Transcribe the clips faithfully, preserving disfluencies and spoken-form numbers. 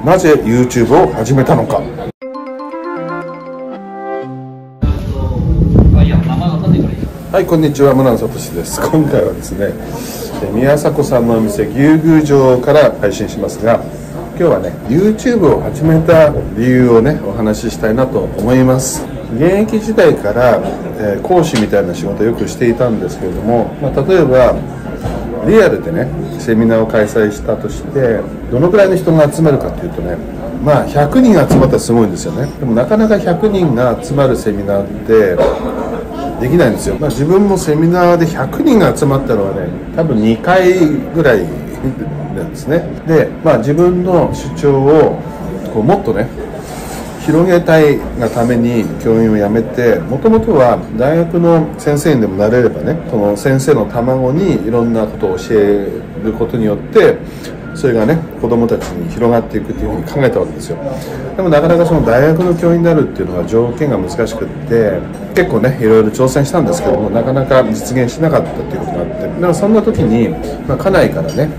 なぜ YouTube を始めたのか。はい、こんにちは、村野聡です。今回はですね、宮迫さんのお店牛宮城から配信しますが、今日はね YouTube を始めた理由をねお話ししたいなと思います。現役時代から、えー、講師みたいな仕事をよくしていたんですけれども、まあ、例えばリアルでねセミナーを開催したとしてどのくらいの人が集まるかというとね、まあひゃくにん集まったらすごいんですよね。でもなかなかひゃくにんが集まるセミナーってできないんですよ。まあ、自分もセミナーでひゃくにんが集まったのはね多分にかいぐらいなんですね。で、まあ、自分の主張をこうもっとね広げたいがために教員を辞めて、もともとは大学の先生にでもなれればねその先生の卵にいろんなことを教えることによってそれがね子どもたちに広がっていくというふうに考えたわけですよ。でもなかなかその大学の教員になるっていうのは条件が難しくって結構ねいろいろ挑戦したんですけどもなかなか実現しなかったっていうことがあって、だからそんな時に、まあ、家内からね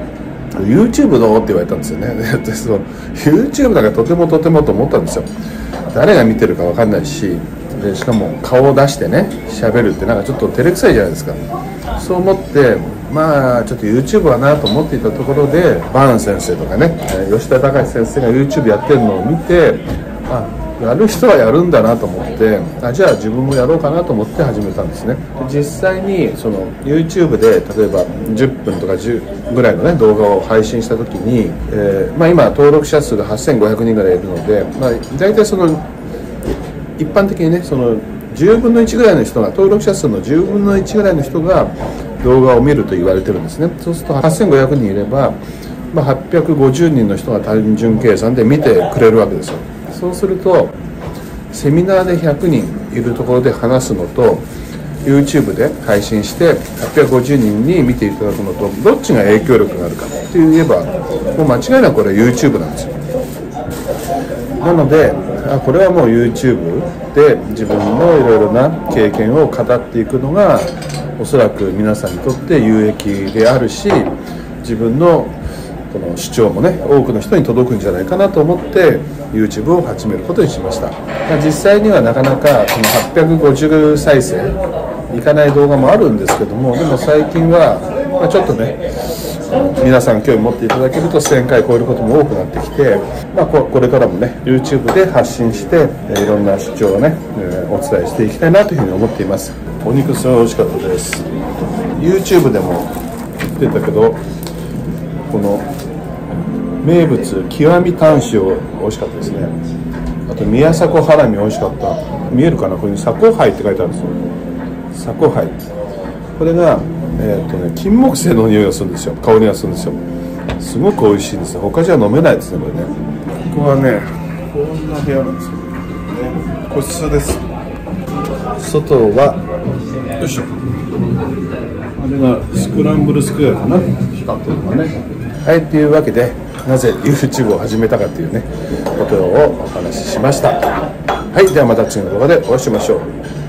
YouTube どうって言われたんですよね。でその YouTube だからとてもとてもと思ったんですよ。誰が見てるか分かんないし、でしかも顔を出してね喋るってなんかちょっと照れくさいじゃないですか。そう思ってまあちょっと YouTube はなと思っていたところでバーン先生とかね吉田隆先生が YouTube やってるのを見て、あやる人はやるんだなと思って、あじゃあ自分もやろうかなと思って始めたんですね。実際にその YouTube で例えばじゅっぷんとかじゅうぐらいのね動画を配信した時に、えーまあ、今登録者数がはっせんごひゃくにんぐらいいるので、まあ、大体その一般的にねそのじゅうぶんのいちぐらいの人が登録者数のじゅうぶんのいちぐらいの人が動画を見ると言われてるんですね。そうするとはっせんごひゃくにんいれば、まあ、はっぴゃくごじゅうにんの人が単純計算で見てくれるわけですよ。そうするとセミナーでひゃくにんいるところで話すのと YouTube で配信してはっぴゃくごじゅうにんに見ていただくのとどっちが影響力があるかって言えばもう間違いなくこれは YouTube なんですよ。なのであこれはもう YouTube で自分のいろいろな経験を語っていくのがおそらく皆さんにとって有益であるし、自分のこの主張もね多くの人に届くんじゃないかなと思って YouTube を始めることにしました。実際にはなかなかそのはっぴゃくごじゅう再生いかない動画もあるんですけども、でも最近は、まあ、ちょっとね皆さん興味持っていただけるとせんかい超えることも多くなってきて、まあ、これからもね YouTube で発信していろんな主張をねお伝えしていきたいなというふうに思っています。お肉すごい美味しかったです。 YouTube でも言ってたけどこの名物極みタン塩美味しかったですね。あと宮迫ハラミ美味しかった。見えるかな、これにサコハイって書いてあるんですよ。サコハイこれが、えーとね、金木犀の匂いがするんですよ。香りがするんですよ。すごく美味しいんですよ。他じゃ飲めないですねこれね。ここはねこんな部屋なんですけど、ね、個室です。外はよいしょあれがスクランブルスクエアかな光ってるのがね。はいというわけでなぜ YouTube を始めたかというねことをお話ししました。はいではまた次の動画でお会いしましょう。